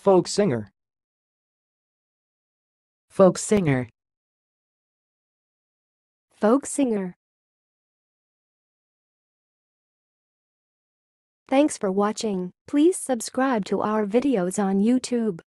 Folk singer. Folk singer. Folk singer. Thanks for watching. Please subscribe to our videos on YouTube.